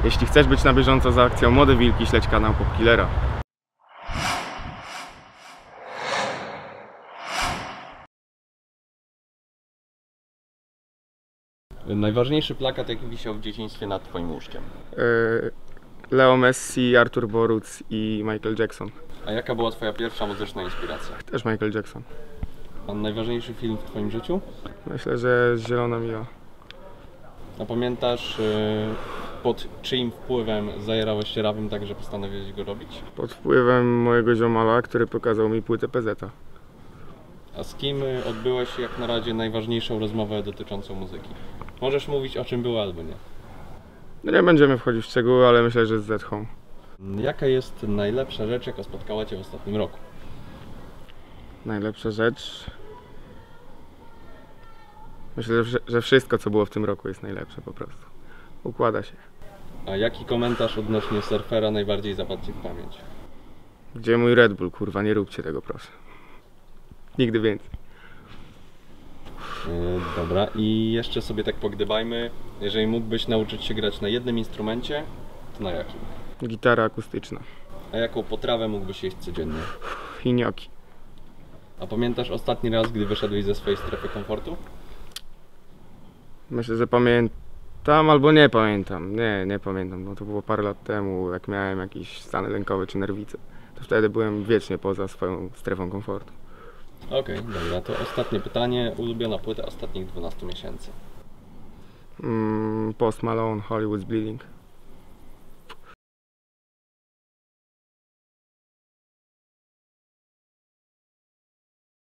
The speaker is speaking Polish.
Jeśli chcesz być na bieżąco za akcją Młode Wilki, śledź kanał Popkillera. Najważniejszy plakat, jaki wisiał w dzieciństwie nad twoim łóżkiem. Leo Messi, Artur Boruc i Michael Jackson. A jaka była twoja pierwsza muzyczna inspiracja? Też Michael Jackson. A najważniejszy film w twoim życiu? Myślę, że Zielona Mila. A pamiętasz, pod czyim wpływem zajerałeś się rawem, tak że postanowiłeś go robić? Pod wpływem mojego ziomala, który pokazał mi płytę PZ. A z kim odbyłeś jak na razie najważniejszą rozmowę dotyczącą muzyki? Możesz mówić, o czym było albo nie. No nie będziemy wchodzić w szczegóły, ale myślę, że z Z-Home. Jaka jest najlepsza rzecz, jaka spotkała cię w ostatnim roku? Najlepsza rzecz... Myślę, że wszystko, co było w tym roku, jest najlepsze po prostu. Układa się. A jaki komentarz odnośnie Surfera najbardziej zapadł ci w pamięć? Gdzie mój Red Bull? Kurwa, nie róbcie tego, proszę. Nigdy więcej. Dobra, i jeszcze sobie tak pogdybajmy. Jeżeli mógłbyś nauczyć się grać na jednym instrumencie, to na jakim? Gitara akustyczna. A jaką potrawę mógłbyś jeść codziennie? I gnocchi. A pamiętasz ostatni raz, gdy wyszedłeś ze swojej strefy komfortu? Myślę, że pamiętam albo nie pamiętam. Nie pamiętam, bo to było parę lat temu, jak miałem jakiś stan lękowy czy nerwice. To wtedy byłem wiecznie poza swoją strefą komfortu. Okej, dobra, to ostatnie pytanie. Ulubiona płyta ostatnich 12 miesięcy? Post Malone, Hollywood's Bleeding.